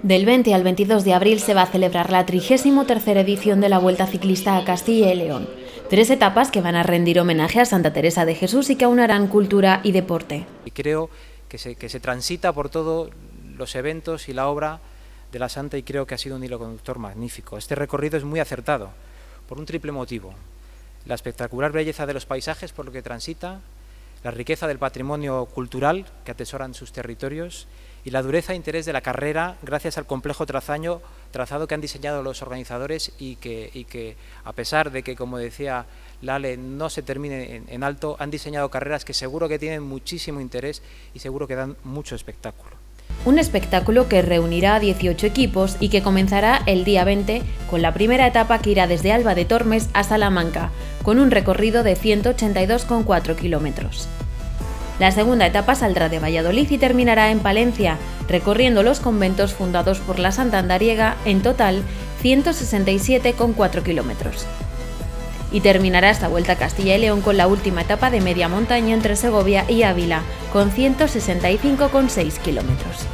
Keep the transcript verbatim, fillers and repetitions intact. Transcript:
Del veinte al veintidós de abril se va a celebrar la trigésima tercera edición de la Vuelta Ciclista a Castilla y León. Tres etapas que van a rendir homenaje a Santa Teresa de Jesús y que aunarán cultura y deporte. Y creo que se, que se transita por todos los eventos y la obra de la Santa, y creo que ha sido un hilo conductor magnífico. Este recorrido es muy acertado por un triple motivo: la espectacular belleza de los paisajes por lo que transita, la riqueza del patrimonio cultural que atesoran sus territorios y la dureza e interés de la carrera gracias al complejo trazaño, trazado que han diseñado los organizadores y que, y que a pesar de que, como decía Lale, no se termine en, en alto, han diseñado carreras que seguro que tienen muchísimo interés y seguro que dan mucho espectáculo. Un espectáculo que reunirá a dieciocho equipos y que comenzará el día veinte con la primera etapa que irá desde Alba de Tormes a Salamanca, con un recorrido de ciento ochenta y dos coma cuatro kilómetros. La segunda etapa saldrá de Valladolid y terminará en Palencia, recorriendo los conventos fundados por la Santandariega, en total ciento sesenta y siete coma cuatro kilómetros. Y terminará esta Vuelta a Castilla y León con la última etapa de media montaña entre Segovia y Ávila, con ciento sesenta y cinco coma seis kilómetros.